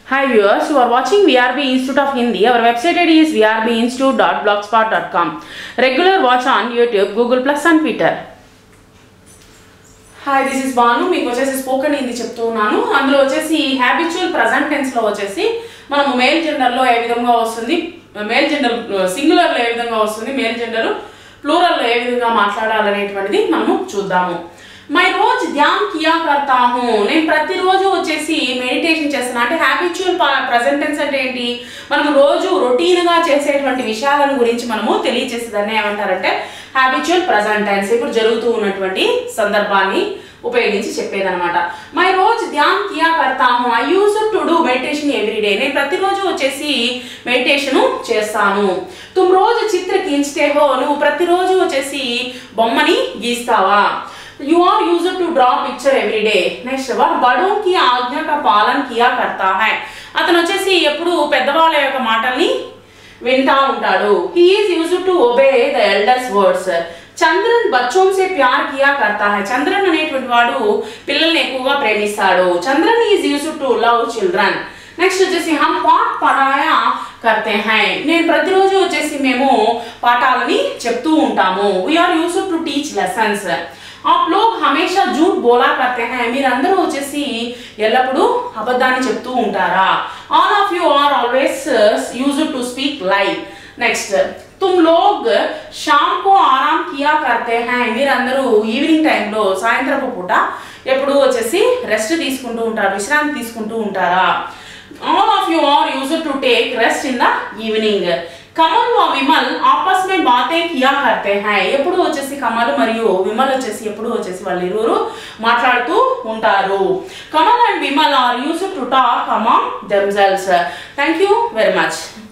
Hi viewers, you are watching VRB Institute of Hindi. Our website ID is vrbinstitute.blogspot.com. Regular watch on YouTube, Google Plus and Twitter. Hi, this is Banu. మీకు వచ్చేసి spoken Hindi చెప్తున్నాను. అందులో వచ్చేసి habitual present tense లో వచ్చేసి మనము male gender లో ఏ విధంగా వస్తుంది, మేల్ జెండర్ సింగులర్ లో ఏ విధంగా వస్తుంది, మేల్ జెండర్ ప్లూరల్ లో ఏ విధంగా మాట్లాడాలనేటువంటిది మనము చూద్దాము. मैं रोज ध्यान किया करता हूँ. నేను ప్రతిరోజు వచ్చేసి మెడిటేషన్ చేస్తాను. అంటే హ్యాబిచువల్ ప్రెజెంట్ టెన్స్ అంటే ఏంటి, మనం రోజు రొటీన్ గా చేసేటువంటి విషయాలను గురించి మనము తెలియజేసేదాన్ని ఏమంటారంటే హ్యాబిచువల్ ప్రెజెంట్ టెన్స్. ఇప్పుడు జరుగుతూ ఉన్నటువంటి సందర్భాన్ని ఉపయోగించి చెప్పేదన్నమాట. మై రోజ్ ధ్యాన్ కియా కర్తా హూ. I use to do meditation every day. నేను ప్రతిరోజు వచ్చేసి మెడిటేషన్ చేస్తాను. తుమ్ రోజు చిత్ర గీంచతే హో. నువ్వు ప్రతిరోజు వచ్చేసి బొమ్మని గీస్తావా. You are used to draw picture every day. Next, वह बड़ों की आज्ञा का पालन किया करता है. అతను వచ్చేసి ఎప్పుడు పెద్దవాళ్ళ యొక్క మాటల్ని వింటా ఉంటాడు. He is used to obey the elders' words. Chandran बच्चों से प्यार किया करता है. చంద్రన్ అనేటువంటి వాడు పిల్లల్ని ఎక్కువగా ప్రేమిస్తాడు. Chandran is used to love children. Next వచ్చేసి हम पाठ पढ़ाया करते हैं. నేను ప్రతిరోజు వచ్చేసి మేము పాఠాలని చెప్తూ ఉంటాము. We are used to teach lessons. आप लोग हमेशा झूठ बोला करते हैं. మీరందరూ వచ్చేసి ఎల్లప్పుడూ అబద్ధాన్ని చెప్తూ ఉంటారా. All of you are always used to speak lie. Next, तुम लोग शाम को आराम किया करते हैं. మీరందరూ ఈవినింగ్ టైంలో సాయంత్రపు పూట ఎప్పుడు వచ్చేసి రెస్ట్ తీసుకుంటూ ఉంటారు, విశ్రాంతి తీసుకుంటూ ఉంటారా. All of you are used to take rest in the evening. Kamal వ విమల్ ఆపస్ మే బాతే కియా కర్తే హై. ఎప్పుడు వచ్చేసి కమల్ మరియు విమల్ వచ్చేసి ఎప్పుడు వచ్చేసి వాళ్ళు ఇరువురు మాట్లాడుతూ ఉంటారు. Kamal and Vimal are used to talk among themselves. Thank you very much.